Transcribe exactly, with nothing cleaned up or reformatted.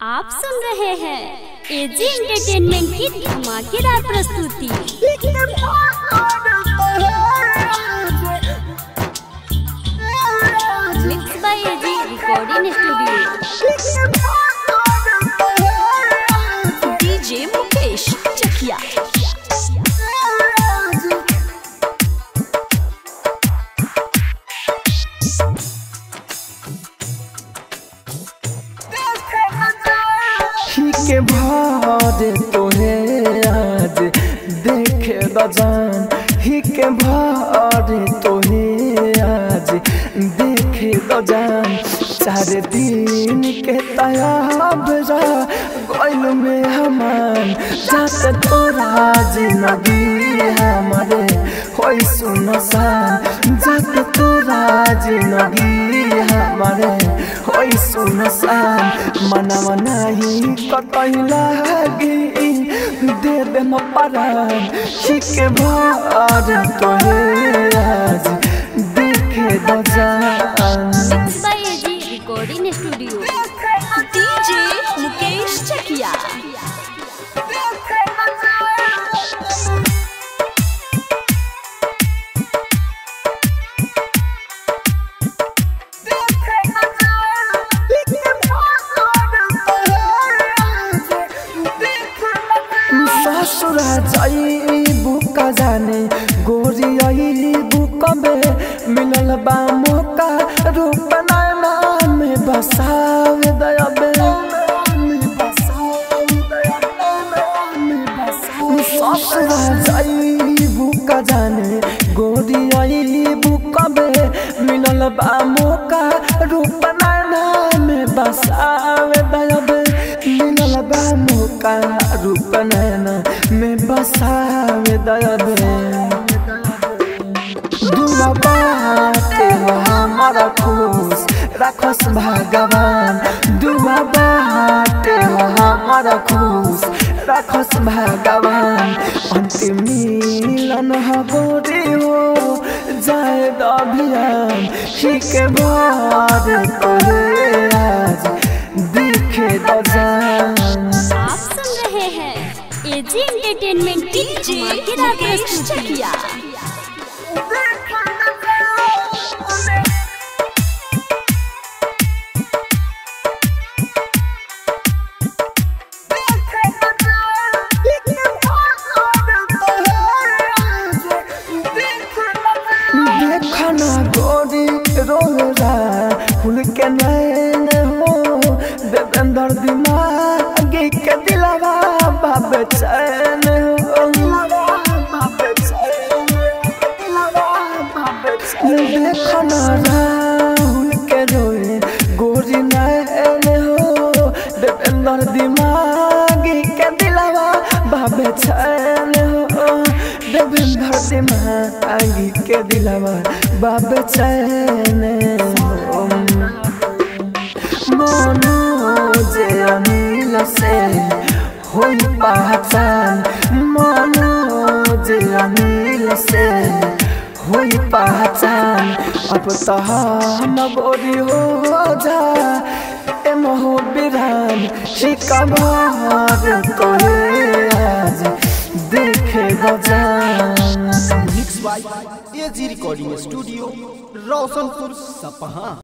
आप सुन रहे हैं एजी एंटरटेनमेंट की धमाकेदार प्रस्तुति। Mix by A G recording studio. DJ Mukesh Chakiya. हिक भर तोहे आज देखे बजान, हिक भर तोहे आज देखे बजान। चार दिन के तयाब गैल में हमान जाते तोरा जिंदगी हमारे होई सुनसान, जाते तोरा जिंदगी हमारे होई सुनसान। मनवा नहीं कतई लागी दे दे मपरान, हिक भर तोहे आज देखे बजान। Mix by A G recording studio. DJ Mukesh Chakiya. ससुरा जाई बुका जाने गोरी आई बुक में मिलल बा मौका रूप नाम में बसाव दयाबे। ससुरा जाई बुका जाने गोरी आई बुक में मिलल बा मौका रूप नाम में बसाव दयाबे। मिलल बा मौका रूप नैना में बसावे दयाबे। दुआ बाटे हमारा खुश रखस भगवान, दुआ बाटे हमारा खुश रखस भगवान। अंतिम मिलन हो गोरी हो जाए अभियान, हिक भर तोहे आज देखे बजान। आप सुन रहे हैं एजी एंटरटेनमेंट की धमाकेदार प्रस्तुति। देखना गोरी रोरा फूल के नैन हो देवेंद्र दिमागी के दिलवा बाब चैन हो। देखना राहुल के रोए गोरी नैन हो देवेंद्र दिमागी के दिलवा बाब चैन हो। देवेंद्र दिमागी के दिलवा बाब चैन हो। मनोज अनिल से होई पहचान, मनोज अनिल से होई पहचान। अब तो हम गोरी हो जा ए मोह बिरान, हिक भर तोहे आज देखे बजान। Mix by A G recording studio Roshanpur Sapaha.